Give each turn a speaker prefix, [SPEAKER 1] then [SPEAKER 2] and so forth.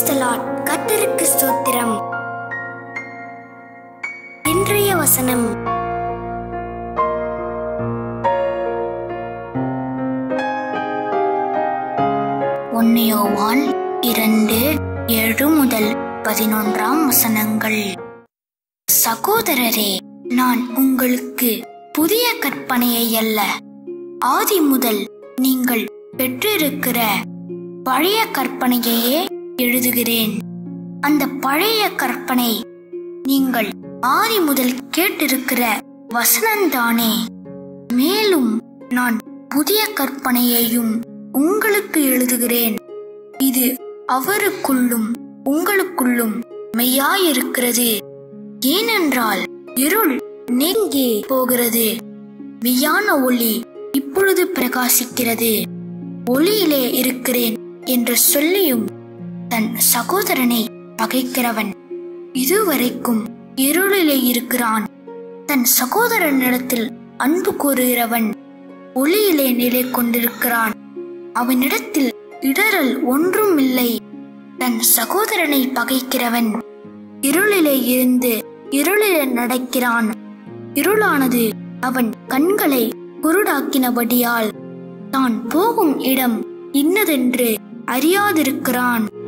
[SPEAKER 1] Praise the Lord. கர்த்தருக்கு ஸ்தோத்திரம். இன்றைய வசனம் யோவான் 2:7-11 சகோதரரே, நான் உங்களுக்கு புதிய கற்பனையை அல்ல, ஆதி முதல் நீங்கள் பெற்றிருக்கிற பழைய கற்பனையையே எழுதுகிறேன். அந்த பழைய கற்பனை நீங்கள் ஆதி முதல் கேட்டிருக்கிற வசனம்தானே. மேலும் நான் புதிய கற்பனையையும் உங்களுக்கு எழுதுகிறேன். இது அவருக்குள்ளும் உங்களுக்குள்ளும் மெய்யாயிருக்கிறது. ஏனென்றால் இருள் நீங்கி போகிறது, மெய்யான ஒளி இப்பொழுது பிரகாசிக்கிறது. ஒளியிலே இருக்கிறேன் என்று சொல்லியும் தன் சகோதரனை பகைக்கிறவன் இதுவரைக்கும் இருளிலே இருக்கிறான். தன் சகோதரனிடத்தில் அன்பு கூறுகிறவன் ஒளியிலே நிலை கொண்டிருக்கிறான். அவனிடத்தில் இடரல் ஒன்றும் இல்லை. தன் சகோதரனை பகைக்கிறவன் இருளிலே இருந்து இருளிலே நடக்கிறான். இருளானது அவன் கண்களை குருடாக்கினபடியால் தான் போகும் இடம் இன்னதென்று அறியாதிருக்கிறான்.